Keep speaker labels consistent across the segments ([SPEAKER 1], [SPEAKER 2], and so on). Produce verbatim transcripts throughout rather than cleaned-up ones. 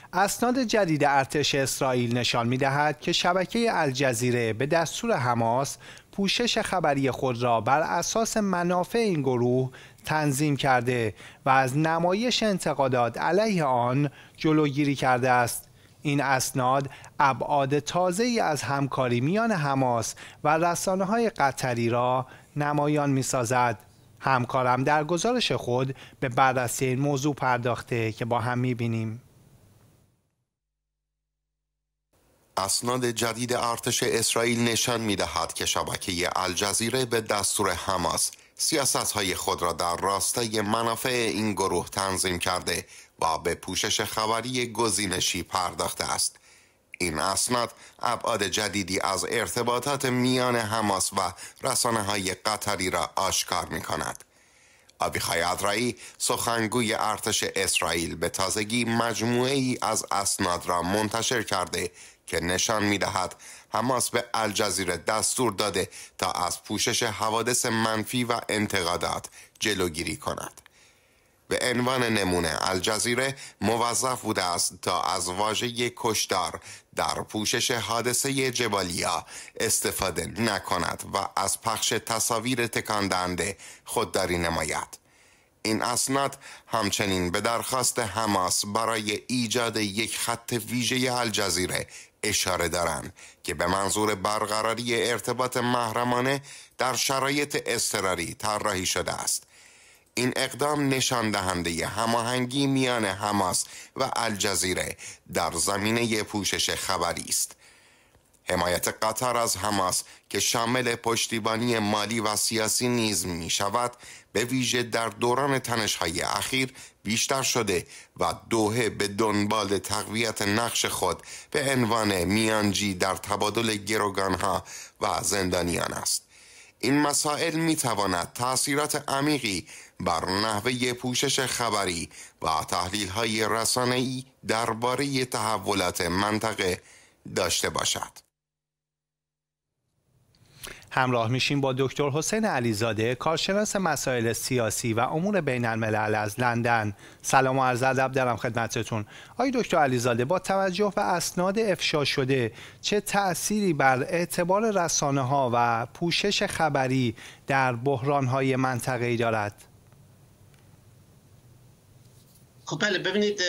[SPEAKER 1] اسناد جدید ارتش اسرائیل نشان می‌دهد که شبکه الجزیره به دستور حماس پوشش خبری خود را بر اساس منافع این گروه تنظیم کرده و از نمایش انتقادات علیه آن جلوگیری کرده است. این اسناد ابعاد تازه‌ای از همکاری میان حماس و رسانه‌های قطری را نمایان می‌سازد. همکارم در گزارش خود به بررسی این موضوع پرداخته که با هم می‌بینیم.
[SPEAKER 2] اسناد جدید ارتش اسرائیل نشان می‌دهد که شبکه الجزیره به دستور حماس سیاست‌های خود را در راستای منافع این گروه تنظیم کرده و به پوشش خبری گزینشی پرداخته است. این اسناد ابعاد جدیدی از ارتباطات میان حماس و رسانه‌های قطری را آشکار می‌کند. آبیخای ادرایی سخنگوی ارتش اسرائیل به تازگی مجموعه‌ای از اسناد را منتشر کرده که نشان می‌دهد حماس به الجزیره دستور داده تا از پوشش حوادث منفی و انتقادات جلوگیری کند. به عنوان نمونه الجزیره موظف بوده است تا از واژه کشتار در پوشش حادثه جبالیا استفاده نکند و از پخش تصاویر تکان دهنده خودداری نماید. این اسناد همچنین به درخواست حماس برای ایجاد یک خط ویژه الجزیره اشاره دارند که به منظور برقراری ارتباط محرمانه در شرایط اضطراری طراحی شده است. این اقدام نشان دهنده هماهنگی میان حماس و الجزیره در زمینه پوشش خبری است. حمایت قطر از حماس که شامل پشتیبانی مالی و سیاسی نیز می شود به ویژه در دوران تنش‌های اخیر بیشتر شده و دوحه به دنبال تقویت نقش خود به عنوان میانجی در تبادل گروگانها و زندانیان است. این مسائل می تواند تأثیرات عمیقی بر نحوه پوشش خبری و تحلیل‌های رسانه‌ای درباره تحولات منطقه داشته باشد.
[SPEAKER 1] همراه میشیم با دکتر حسین علیزاده، کارشناس مسائل سیاسی و امور بین الملل از لندن. سلام و عرض ادب دارم خدمتتون. آقای دکتر علیزاده، با توجه به اسناد افشا شده چه تأثیری بر اعتبار رسانه‌ها و پوشش خبری در بحران‌های منطقه‌ای دارد؟
[SPEAKER 3] خب بله، ببینید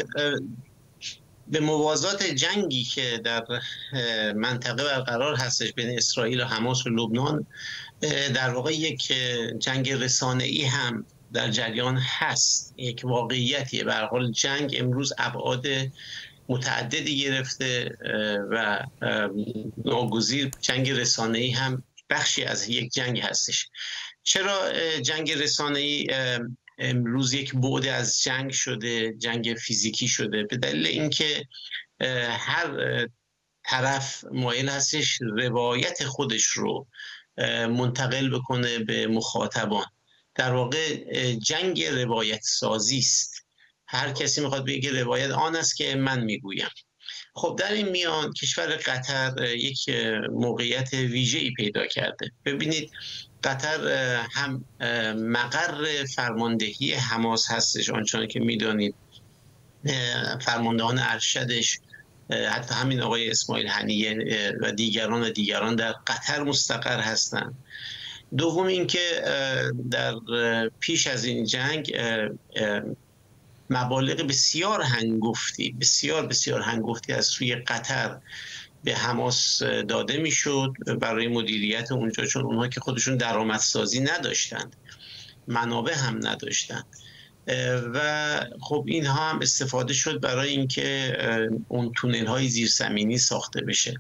[SPEAKER 3] به موازات جنگی که در منطقه برقرار هستش بین اسرائیل و حماس و لبنان، در واقع یک جنگ رسانه‌ای هم در جریان هست. یک واقعیتیه. به هر حال جنگ امروز ابعاد متعددی گرفته و ناگزیر جنگ رسانه‌ای هم بخشی از یک جنگ هستش. چرا جنگ رسانه‌ای امروز یک بعد از جنگ شده، جنگ فیزیکی شده؟ به دلیل اینکه هر طرف مایل هستش روایت خودش رو منتقل بکنه به مخاطبان. در واقع جنگ روایت سازی است. هر کسی میخواد بگه روایت آن است که من میگویم. خب در این میان کشور قطر یک موقعیت ویژه‌ای پیدا کرده. ببینید قطر هم مقر فرماندهی حماس هستش، آنچنان که میدانید فرماندهان ارشدش حتی همین آقای اسماعیل هنیه و دیگران و دیگران در قطر مستقر هستند. دوم اینکه در پیش از این جنگ مبالغ بسیار هنگفتی بسیار بسیار هنگفتی از سوی قطر به حماس داده میشد برای مدیریت اونجا، چون اونها که خودشون درآمدسازی نداشتند، منابع هم نداشتند و خب اینها هم استفاده شد برای اینکه اون تونل های زیرزمینی ساخته بشه.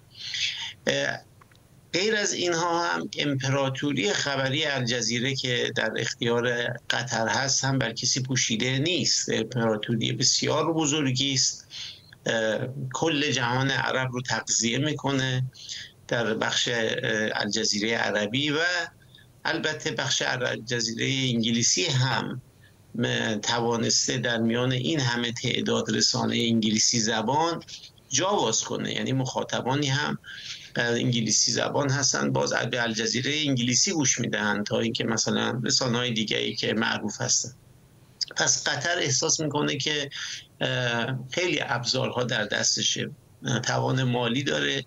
[SPEAKER 3] غیر از اینها هم امپراتوری خبری الجزیره که در اختیار قطر هست هم بر کسی پوشیده نیست. امپراتوری بسیار بزرگی است، کل جهان عرب رو تغذیه میکنه در بخش الجزیره عربی و البته بخش الجزیره انگلیسی هم توانسته در میان این همه تعداد رسانه انگلیسی زبان جا باز کنه. یعنی مخاطبانی هم انگلیسی زبان هستن باز به الجزیره انگلیسی گوش میدهند تا اینکه مثلا رسانه‌های دیگه‌ای که معروف هستن. پس قطر احساس میکنه که خیلی ابزارها در دستشه، توان مالی داره،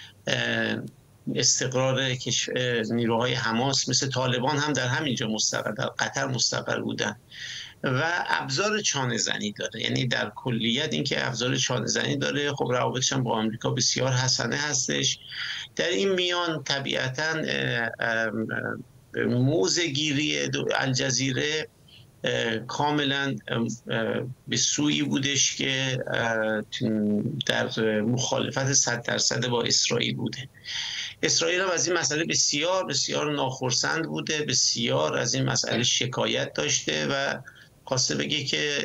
[SPEAKER 3] استقرار نیروهای حماس مثل طالبان هم در همینجا مستقر، در قطر مستقر بودن و ابزار چانه زنی داره. یعنی در کلیت اینکه ابزار چانه زنی داره، خب روابطش هم با آمریکا بسیار حسنه هستش. در این میان طبیعتاً موضع‌گیری الجزیره کاملا به سویی بودش که در مخالفت صد درصد با اسرائیل بوده. اسرائیل هم از این مسئله بسیار بسیار ناخرسند بوده، بسیار از این مسئله شکایت داشته و خواسته بگه که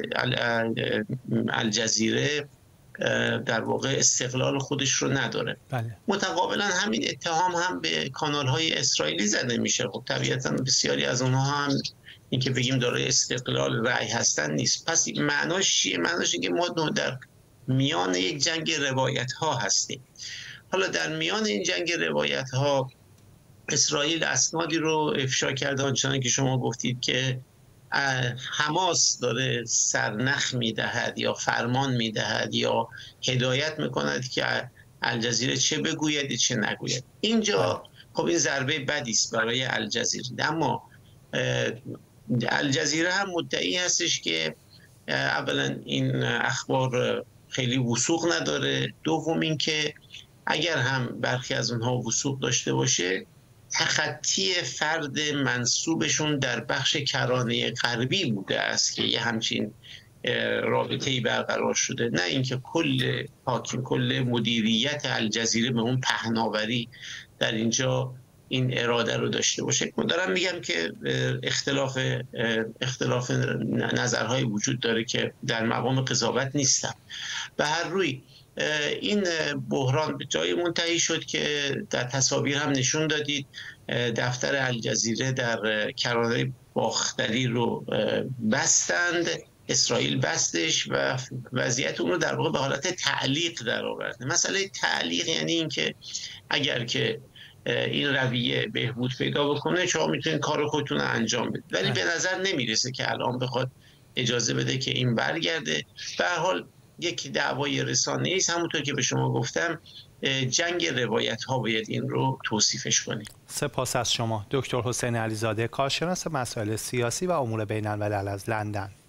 [SPEAKER 3] الجزیره در واقع استقلال خودش رو نداره.
[SPEAKER 1] بله.
[SPEAKER 3] متقابلا همین اتهام هم به کانال‌های اسرائیلی زده میشه. خب طبیعتا بسیاری از اونها هم این که بگیم دارای استقلال رأی هستن نیست. پس معناش چیه؟ معناش اینکه ما در میان یک جنگ روایت ها هستیم. حالا در میان این جنگ روایت ها اسرائیل اسنادی رو افشا کرده، آنچنان که شما گفتید که حماس داره سرنخ میدهد یا فرمان میدهد یا هدایت میکند که الجزیره چه بگوید چه نگوید. اینجا خب این ضربه بدی است برای الجزیره، اما الجزیره هم مدعی هستش که اولا این اخبار خیلی وثوق نداره، دوم این که اگر هم برخی از اونها وثوق داشته باشه تخطی فرد منسوبشون در بخش کرانه غربی بوده است که یه همچین رابطه‌ای برقرار شده، نه اینکه کل حاکم کل مدیریت الجزیره به اون پهناوری در اینجا این اراده رو داشته باشه. من دارم میگم که اختلاف اختلاف نظرهای وجود داره که در مقام قضاوت نیستم. به هر روی این بحران به جای منتهی شد که در تصاویر هم نشون دادید دفتر الجزیره در کرانه باختری رو بستند، اسرائیل بستش و وضعیت اون رو در واقع به حالت تعلیق در آورده. مسئله تعلیق یعنی این که اگر که این رویه بهبود پیدا بکنه شما میتونید کار خودتون رو انجام بدید، ولی به نظر نمیرسه که الان بخواد اجازه بده که این برگرده. به هر حال یک دعوای رسانه‌ای است، همونطور که به شما گفتم جنگ روایت ها باید این رو توصیفش کنیم.
[SPEAKER 1] سپاس از شما دکتر حسین علیزاده، کارشناس مسائل سیاسی و امور بین الملل از لندن.